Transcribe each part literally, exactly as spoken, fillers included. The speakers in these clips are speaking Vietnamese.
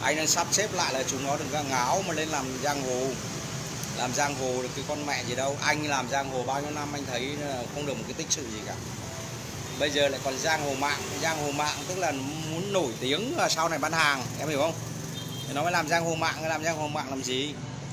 Anh đang sắp xếp lại là chúng nó đừng có ngáo mà lên làm giang hồ. Làm giang hồ được cái con mẹ gì đâu. Anh làm giang hồ bao nhiêu năm anh thấy không được một cái tích sự gì cả. Bây giờ lại còn giang hồ mạng. Giang hồ mạng tức là muốn nổi tiếng và sau này bán hàng, em hiểu không? Thì nó mới làm giang hồ mạng. Làm giang hồ mạng làm gì?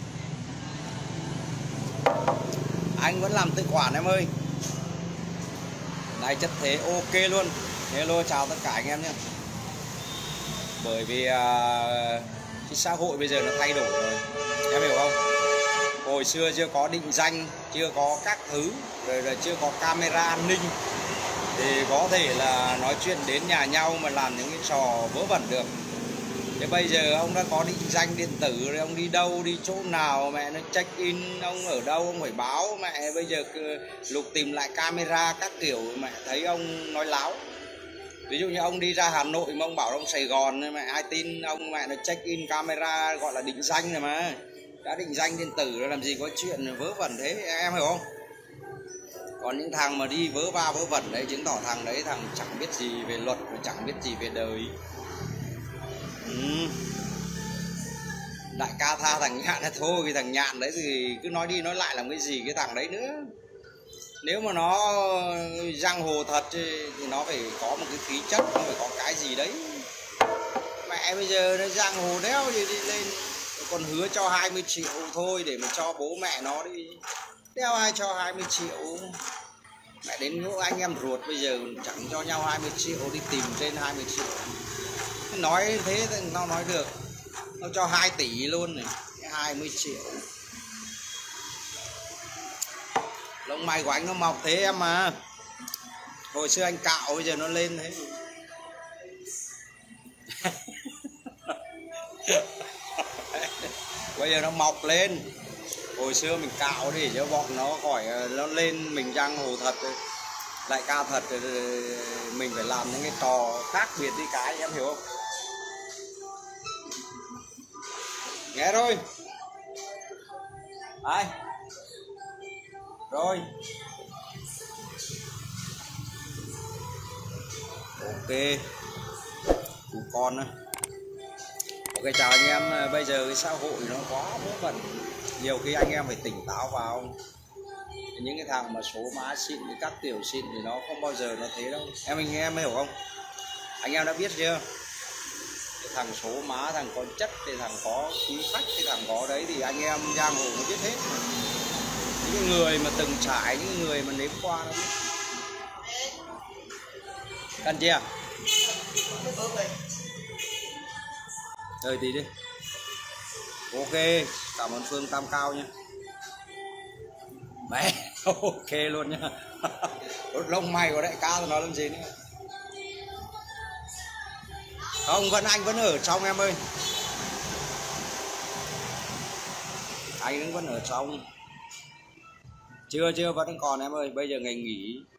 Anh vẫn làm tự quản em ơi. Này chất thế ok luôn. Hello chào tất cả anh em nhé. Bởi vì uh, cái xã hội bây giờ nó thay đổi rồi, em hiểu không? Hồi xưa chưa có định danh, chưa có các thứ, rồi, rồi chưa có camera an ninh, thì có thể là nói chuyện đến nhà nhau mà làm những cái trò vớ vẩn được. Thế bây giờ ông đã có định danh điện tử rồi, ông đi đâu, đi chỗ nào mẹ nó check in, ông ở đâu ông phải báo. Mẹ bây giờ lục tìm lại camera các kiểu mẹ thấy ông nói láo. Ví dụ như ông đi ra Hà Nội mà ông bảo ông Sài Gòn, mẹ ai tin ông, mẹ nó check in camera gọi là định danh rồi mà. Đã định danh điện tử rồi làm gì có chuyện vớ vẩn thế, em hiểu không? Còn những thằng mà đi vớ va vớ vẩn đấy chứng tỏ thằng đấy thằng chẳng biết gì về luật và chẳng biết gì về đời. Ừ. Đại ca tha thằng Nhạn là thôi, cái thằng Nhạn đấy thì cứ nói đi nói lại làm cái gì cái thằng đấy nữa. Nếu mà nó giang hồ thật thì nó phải có một cái khí chất, nó phải có cái gì đấy. Mẹ bây giờ nó giang hồ đéo gì đi lên, còn hứa cho hai mươi triệu thôi để mà cho bố mẹ nó đi. Đéo ai cho hai mươi triệu. Mẹ đến ngũ anh em ruột bây giờ chẳng cho nhau hai mươi triệu, đi tìm trên hai mươi triệu. Nói thế thì nó nói được. Nó cho hai tỷ luôn này, hai mươi triệu. Lông mày của anh nó mọc thế em mà. Hồi xưa anh cạo bây giờ nó lên thế. Bây giờ nó mọc lên. Hồi xưa mình cạo đi cho bọn nó khỏi nó lên mình giang hồ thật. Lại ca thật mình phải làm những cái trò khác biệt đi cái, em hiểu không? Nghe rồi. Ai? Rồi. Ok. Cụ con đó. Ok chào anh em. Bây giờ cái xã hội nó quá vớ vẩn. Nhiều khi anh em phải tỉnh táo vào. Những cái thằng mà số má xịn, các tiểu xịn thì nó không bao giờ nó thế đâu. Em anh em hiểu không? Anh em đã biết chưa? Cái thằng số má, thằng có chất, thì thằng có khí phách, cái thằng có đấy thì anh em giang hồ nó biết hết. Những người mà từng trải, những người mà nếm qua nó biết. Cần chưa? Rồi tí đi. Ok, cảm ơn Phương Tam Cao nhé. Mẹ, ok luôn nhá. Lông mày của đại ca nó làm gì nữa. Không, vẫn anh vẫn ở trong em ơi. Anh vẫn ở trong. Chưa chưa vẫn còn em ơi, bây giờ ngày nghỉ.